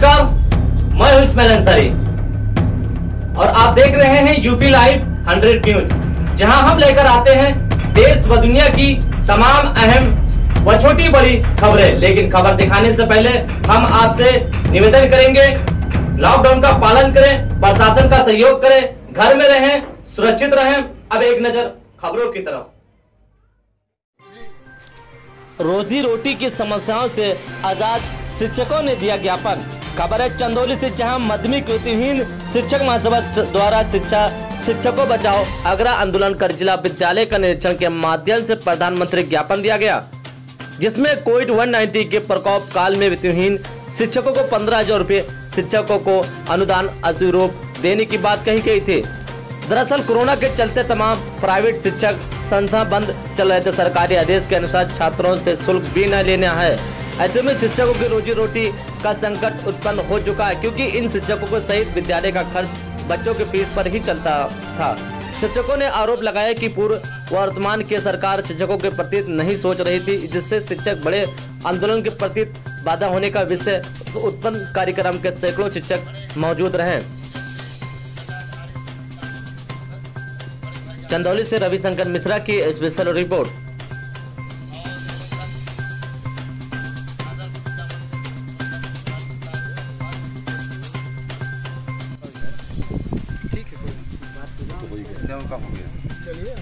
नमस्कार, मैं हूं इस्माइल अंसारी और आप देख रहे हैं यूपी लाइव 100 न्यूज, जहां हम लेकर आते हैं देश व दुनिया की तमाम अहम व छोटी बड़ी खबरें। लेकिन खबर दिखाने से पहले हम आपसे निवेदन करेंगे, लॉकडाउन का पालन करें, प्रशासन का सहयोग करें, घर में रहें, सुरक्षित रहें। अब एक नजर खबरों की तरफ। रोजी रोटी की समस्याओं से आजाद शिक्षकों ने दिया ज्ञापन। खबर है चंदौली से, जहां माध्यमिक वित्तहीन शिक्षक महासभा द्वारा शिक्षकों बचाओ आगरा आंदोलन कर जिला विद्यालय का निरीक्षण के माध्यम से प्रधानमंत्री ज्ञापन दिया गया, जिसमें कोविड-19 के प्रकोप काल में वित्तहीन शिक्षकों को 15,000 रुपए शिक्षकों को अनुदान अस्वीरूप देने की बात कही गई थी। दरअसल कोरोना के चलते तमाम प्राइवेट शिक्षक संस्था बंद चल रहे थे। सरकारी आदेश के अनुसार छात्रों से शुल्क भी न लेना है। ऐसे में शिक्षकों की रोजी रोटी का संकट उत्पन्न हो चुका है, क्योंकि इन शिक्षकों को सहित विद्यालय का खर्च बच्चों के फीस पर ही चलता था। शिक्षकों ने आरोप लगाया कि पूर्व वर्तमान की सरकार शिक्षकों के प्रति नहीं सोच रही थी, जिससे शिक्षक बड़े आंदोलन के प्रति बाधा होने का विषय उत्पन्न कार्यक्रम के सैकड़ों शिक्षक मौजूद रहे। चंदौली से रविशंकर मिश्रा की स्पेशल रिपोर्ट। चलिए,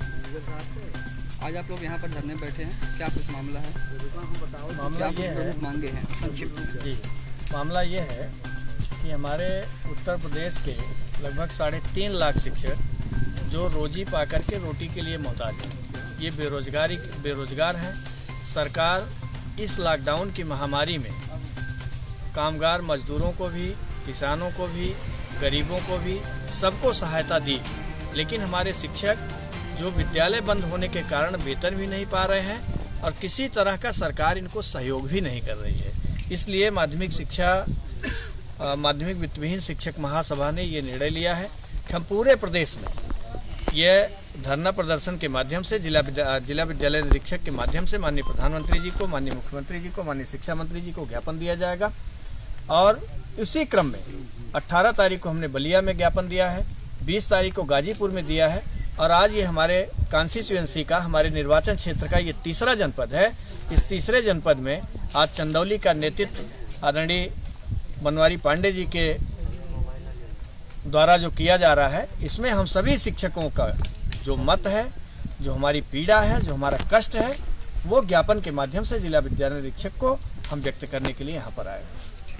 आज आप लोग यहाँ पर धरने बैठे हैं, क्या कुछ मामला है? मामला ये है, मांगे हैं संक्षिप्त जी, मामला ये है कि हमारे उत्तर प्रदेश के लगभग 3.5 लाख शिक्षक जो रोजी पाकर के रोटी के लिए मोहताज हैं, ये बेरोजगार हैं। सरकार इस लॉकडाउन की महामारी में कामगार मजदूरों को भी, किसानों को भी, गरीबों को भी, सबको सहायता दी, लेकिन हमारे शिक्षक जो विद्यालय बंद होने के कारण वेतन भी नहीं पा रहे हैं और किसी तरह का सरकार इनको सहयोग भी नहीं कर रही है। इसलिए माध्यमिक वित्तहीन शिक्षक महासभा ने ये निर्णय लिया है कि हम पूरे प्रदेश में ये धरना प्रदर्शन के माध्यम से जिला विद्यालय निरीक्षक के माध्यम से माननीय प्रधानमंत्री जी को, माननीय मुख्यमंत्री जी को, माननीय शिक्षा मंत्री जी को ज्ञापन दिया जाएगा। और इसी क्रम में 18 तारीख को हमने बलिया में ज्ञापन दिया है, 20 तारीख को गाजीपुर में दिया है और आज ये हमारे कॉन्स्टिट्यूएंसी का, हमारे निर्वाचन क्षेत्र का ये तीसरा जनपद है। इस तीसरे जनपद में आज चंदौली का नेतृत्व आदरणीय बनवारी पांडे जी के द्वारा जो किया जा रहा है, इसमें हम सभी शिक्षकों का जो मत है, जो हमारी पीड़ा है, जो हमारा कष्ट है, वो ज्ञापन के माध्यम से जिला विद्यालय निरीक्षक को हम व्यक्त करने के लिए यहाँ पर आए।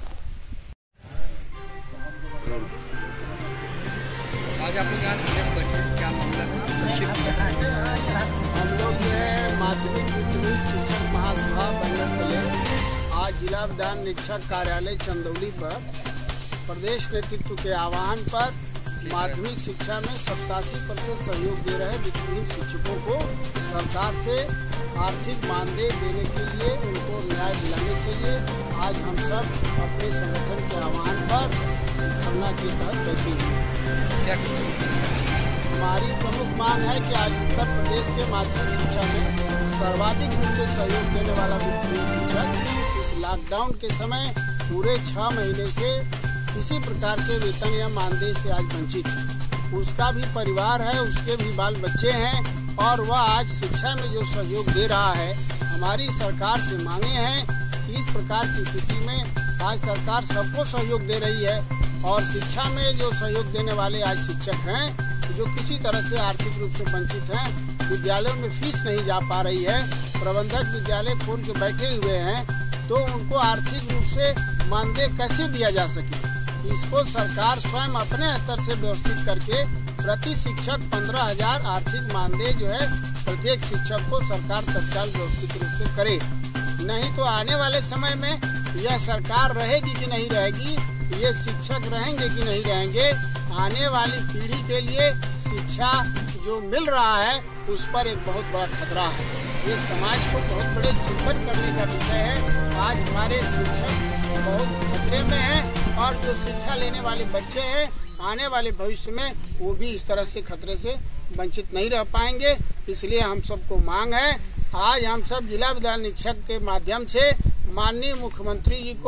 आज आप लोग यहाँ बैठे हैं, क्या मामला है? हम लोग माध्यमिक वित्तहीन शिक्षक महासभा बनने आज जिला विद्यालय निरीक्षक कार्यालय चंदौली पर प्रदेश नेतृत्व के आह्वान पर माध्यमिक शिक्षा में 87% सहयोग दे रहे वित्तहीन शिक्षकों को सरकार से आर्थिक मानदेय देने के लिए, उनको न्याय दिलाने के लिए आज हम सब अपने संगठन के आह्वान पर धरना के तहत बैठे हुए हैं। हमारी प्रमुख मांग है कि आज उत्तर प्रदेश के माध्यमिक शिक्षा में सर्वाधिक रूप से सहयोग देने वाला वित्तहीन शिक्षक इस लॉकडाउन के समय पूरे 6 महीने से किसी प्रकार के वेतन या मानदेय से आज वंचित है। उसका भी परिवार है, उसके भी बाल बच्चे हैं और वह आज शिक्षा में जो सहयोग दे रहा है, हमारी सरकार से मांगे हैं कि इस प्रकार की स्थिति में आज सरकार सबको सहयोग दे रही है और शिक्षा में जो सहयोग देने वाले आज शिक्षक हैं जो किसी तरह से आर्थिक रूप से वंचित हैं, विद्यालयों में फीस नहीं जा पा रही है, प्रबंधक विद्यालय खोल के बैठे हुए हैं, तो उनको आर्थिक रूप से मानदेय कैसे दिया जा सके, इसको सरकार स्वयं अपने स्तर से व्यवस्थित करके प्रति शिक्षक 15,000 आर्थिक मानदेय जो है प्रत्येक शिक्षक को सरकार तत्काल व्यवस्थित रूप से करे। नहीं तो आने वाले समय में यह सरकार रहेगी कि नहीं रहेगी, ये शिक्षक रहेंगे कि नहीं रहेंगे, आने वाली पीढ़ी के लिए शिक्षा जो मिल रहा है उस पर एक बहुत बड़ा खतरा है। ये समाज को बहुत बड़े चिंतन करने का विषय है। आज हमारे शिक्षक बहुत खतरे में हैं और जो शिक्षा लेने वाले बच्चे हैं आने वाले भविष्य में वो भी इस तरह से खतरे से वंचित नहीं रह पाएंगे। इसलिए हम सबको मांग है, आज हम सब जिला विद्यालय निरीक्षक के माध्यम से माननीय मुख्यमंत्री जी को,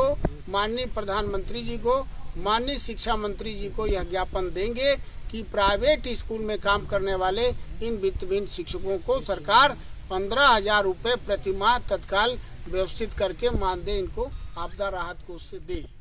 माननीय प्रधानमंत्री जी को, माननीय शिक्षा मंत्री जी को यह ज्ञापन देंगे कि प्राइवेट स्कूल में काम करने वाले इन वित्तहीन शिक्षकों को सरकार 15,000 रुपये प्रति माह तत्काल व्यवस्थित करके मानदेय इनको आपदा राहत कोष से दे।